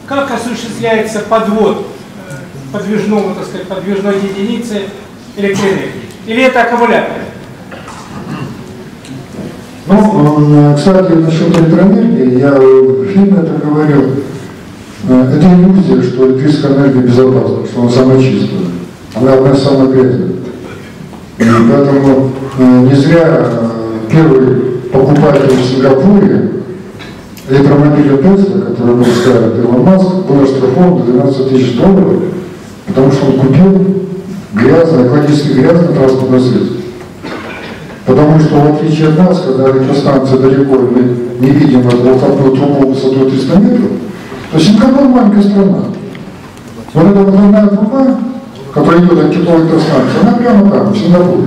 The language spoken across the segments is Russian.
как осуществляется подвод подвижного, так сказать, подвижной единицы электроэнергии? Или это аккумулятор? Ну, кстати, насчет электроэнергии, я в фильме это говорил, это иллюзия, что электрическая энергия безопасна, что она самая чистая. Она одна из самых грязных. И поэтому не зря первый покупатель в Сингапуре электромобиля Tesla, который был ставит Илон Маск, был оштрафован до $12 тысяч, потому что он купил грязное, экологически грязное транспортное средство. Потому что, в отличие от нас, когда электростанция далеко, мы не видим волоконную трубу высотой 300 метров, то Сингапур маленькая страна. Вот эта водяная труба, которая идет от тепловой электростанции, она прямо там, в Сингапуре.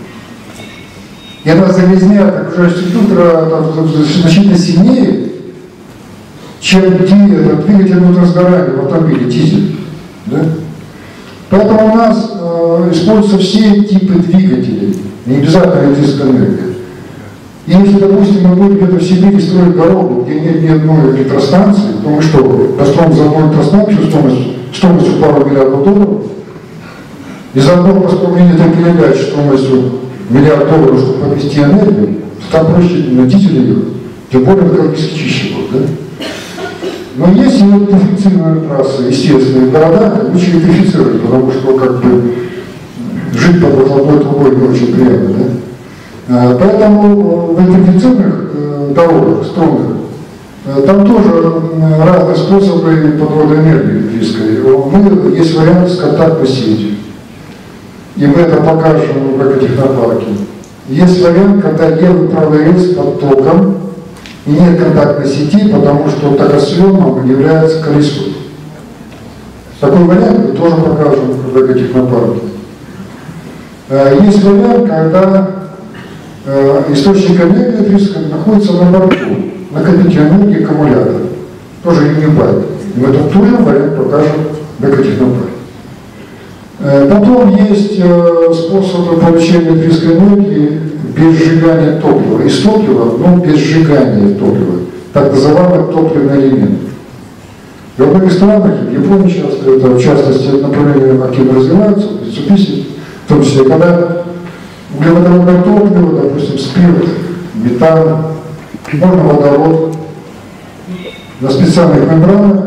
И она загрязняет окружающий фильтр значительно сильнее, чем двигатель внутрисгорания в автомобиле, дизель. Да? Поэтому у нас используются все типы двигателей, не обязательно электрическая энергия. И если, допустим, мы будем где-то в Сибири строить дорогу, где нет ни одной электростанции, то мы что, построим за одну электростанцию стоимостью пару миллиардов долларов, и заодно построим электропередач стоимостью $1 миллиард, чтобы повезти энергию, то там проще на дизеле ехать, тем более экологически чище будет, да? Но есть и электрифицированные трассы, естественно, в городах лучше электрифицировать, потому что как бы жить под выхлопной трубой не очень приятно, да? Поэтому в электрифицированных дорогах, струнных, там тоже разные способы подвода энергии электрической. Есть вариант с контактной сетью. И мы это покажем в экотехнопарке. Есть вариант, когда левый правый рельс под током, и нет контактной сети, потому что токосъемным является колесо. Такой вариант мы тоже покажем в экотехнопарке. Есть вариант, когда источник энергии электрической находится на борту, накопитель энергии аккумулятор, тоже юнибайт. И мы этот тоже вариант покажем в экотехнопарке. Потом есть способы получения электрической энергии без сжигания топлива. Из топлива, но без сжигания топлива. Так называемый топливный элемент. В многих странах, в Японии часто, это в частности направления активно развиваются, Mitsubishi, в том числе, когда углеводородное топливо, допустим, спирт, метан, можно водород, на специальных мембранах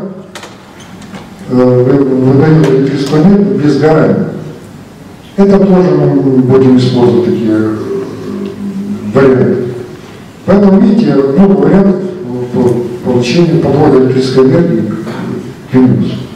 выдает электрическую энергию без сгорания. Это тоже мы будем использовать такие варианты. Поэтому, видите, много вариантов получения подвода электрической энергии к минусу.